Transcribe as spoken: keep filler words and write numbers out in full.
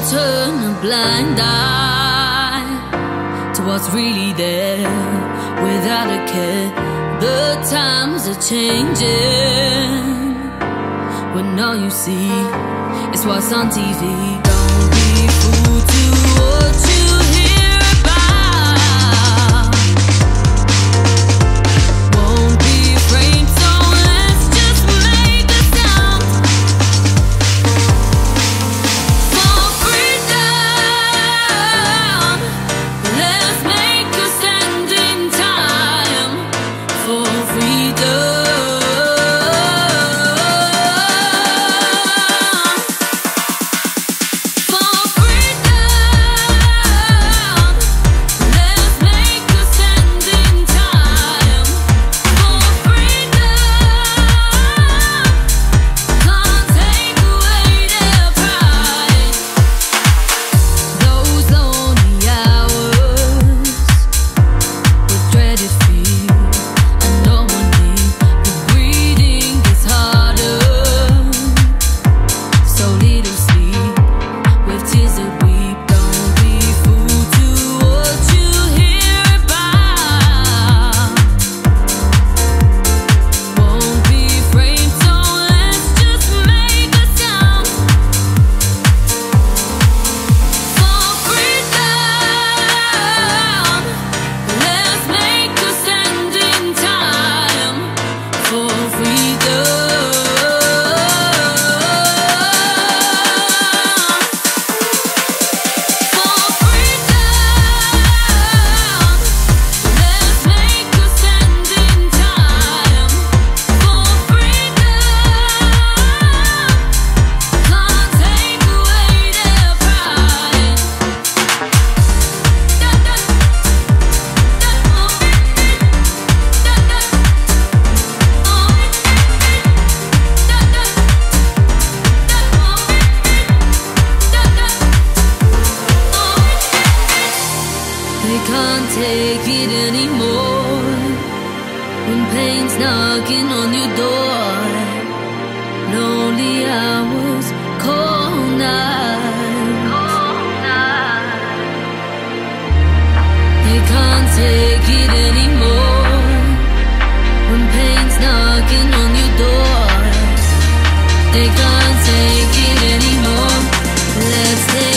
turn a blind eye to what's really there without a care. The times are changing when all you see is what's on T V. Don't be fooled to what you hear about. Won't be framed, so let's just make a sound for freedom. Let's make a stand in time for freedom. They can't take it anymore when pain's knocking on your door. Lonely hours, cold nights. They can't take it anymore when pain's knocking on your door. They can't take it anymore. Let's take